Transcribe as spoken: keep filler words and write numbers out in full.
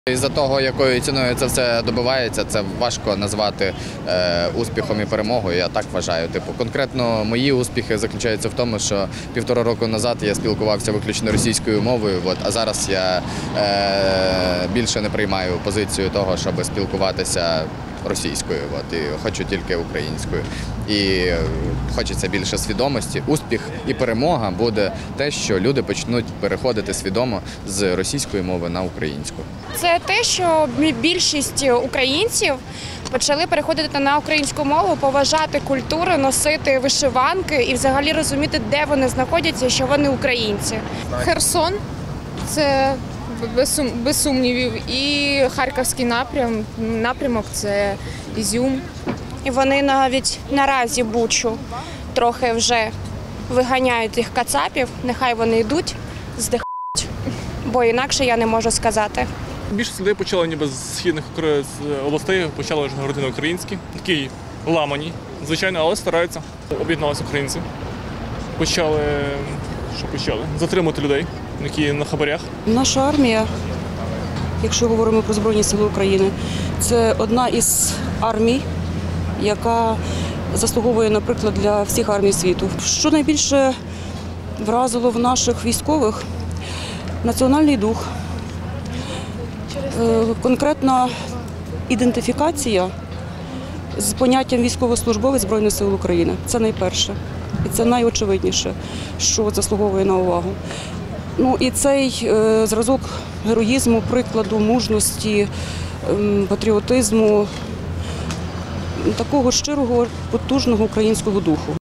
Із-за того, якою ціною це все добивається, це важко назвати е, успіхом і перемогою, я так вважаю. Типу, конкретно мої успіхи заключаються в тому, що півтора року назад я спілкувався виключно російською мовою, от, а зараз я е, більше не приймаю позицію того, щоб спілкуватися російською, от, і хочу тільки українською. І хочеться більше свідомості. Успіх і перемога буде те, що люди почнуть переходити свідомо з російської мови на українську. Це те, що більшість українців почали переходити на українську мову, поважати культуру, носити вишиванки і взагалі розуміти, де вони знаходяться і що вони українці. Херсон – це без сумнівів, і Харківський напрям, напрямок – це Ізюм. І вони навіть наразі Бучу трохи вже виганяють тих кацапів, нехай вони йдуть, здихають, бо інакше я не можу сказати. Більшість людей почали ніби з східних областей, почали вже говорити на українській, такі ламані, звичайно, але стараються. Об'єдналися українці, почали, що почали, затримати людей, які на хабарях. Наша армія, якщо говоримо про Збройні Сили України, це одна із армій, яка заслуговує, наприклад, для всіх армій світу. Що найбільше вразило в наших військових – національний дух, конкретна ідентифікація з поняттям військовослужбовець Збройних Сил України. Це найперше. І це найочевидніше, що заслуговує на увагу. Ну і цей е, зразок героїзму, прикладу, мужності, е, патріотизму, такого щирого, потужного українського духу.